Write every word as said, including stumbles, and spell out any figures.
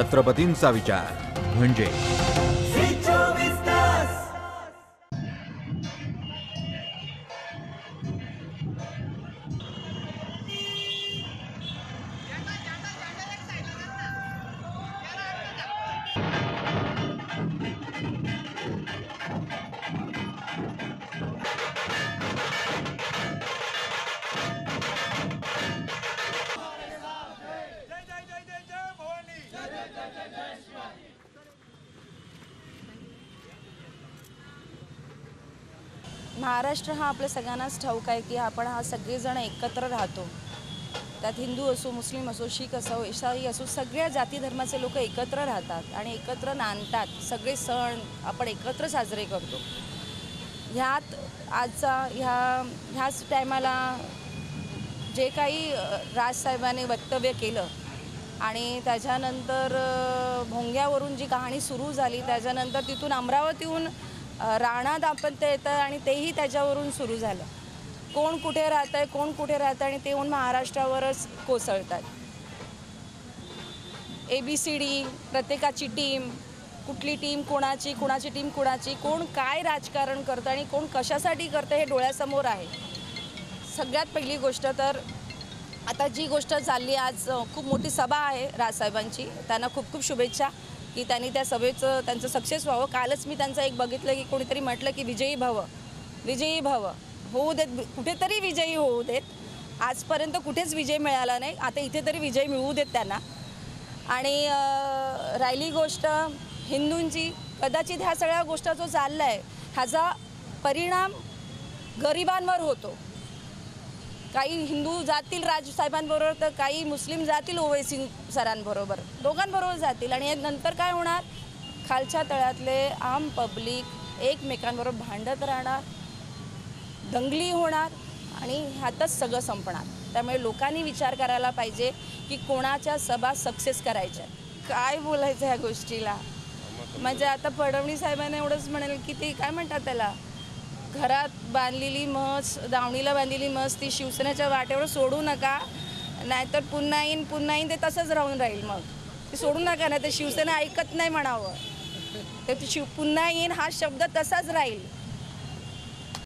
छत्रपतींचा विचार म्हणजे महाराष्ट्र हा आपल्या सगळ्यांनाच ठाऊक आहे की आपण हा सगळेजण एकत्र राहतो। त्यात हिंदू असो, मुस्लिम असो, शीख असो, ईसाई असो, सगळ्या जाती धर्माचे लोक एकत्र राहतात आणि एकत्र नांदतात। सगळे सण आपण एकत्र साजरे करतो। ह्यात आजचा ह्या ह्याच टायमाला जे काही राजसाहेबांनी वक्तव्य केलं आणि त्याच्यानंतर भोंग्यावरून जी कहाणी सुरू झाली, त्याच्यानंतर तिथून अमरावतीहून राणा दाम्पत्य येतं आणि तेही त्याच्यावरून सुरू झालं। कोण कुठे राहत आहे, कोण कुठे राहत आहे आणि ते येऊन महाराष्ट्रावरच कोसळतात। ए बी सी डी, प्रत्येकाची टीम, कुठली टीम कोणाची, कोणाची टीम कोणाची, कोण काय राजकारण करतं आणि कोण कशासाठी करतं हे डोळ्यासमोर आहे। सगळ्यात पहिली गोष्ट तर आता जी गोष्ट चालली, आज खूप मोठी सभा आहे राजसाहेबांची, त्यांना खूप खूप शुभेच्छा की त्यांनी त्या सभेचं त्यांचं सक्सेस व्हावं। कालच मी त्यांचं एक बघितलं की कोणीतरी म्हटलं की विजयी भव, विजयी भव होऊ देत, कुठेतरी विजयी होऊ देत। आजपर्यंत कुठेच विजय मिळाला नाही, आता इथे तरी विजय मिळवू देत त्यांना। आणि राहिली गोष्ट हिंदूंची, कदाचित ह्या सगळ्या गोष्टी जो चालला आहे ह्याचा परिणाम गरिबांवर होतो। काही हिंदू जातील राजसाहेबांबरोबर तर काही मुस्लिम जातील ओवैसी सरांबरोबर, दोघांबरोबर जातील आणि नंतर काय होणार, खालच्या तळातले आम पब्लिक एकमेकांबरोबर भांडत राहणार, दंगली होणार आणि ह्यातच सगळं संपणार। त्यामुळे लोकांनी विचार करायला पाहिजे की कोणाच्या सभा सक्सेस करायच्या। काय बोलायचं ह्या गोष्टीला, म्हणजे आता फडणवीस साहेबांना एवढंच म्हणेल की ते काय म्हणतात त्याला, घरात बांधलेली म्हस, दावणीला बांधलेली म्हस ती शिवसेनेच्या वाटेवर सोडू नका, नाहीतर पुन्हा येईन पुन्हा येईन ते तसंच राहून राहील। मग ते सोडू नका ना, ते शिवसेना ऐकत नाही म्हणावं, तर शिव पुन्हा येईन हा शब्द तसाच राहील।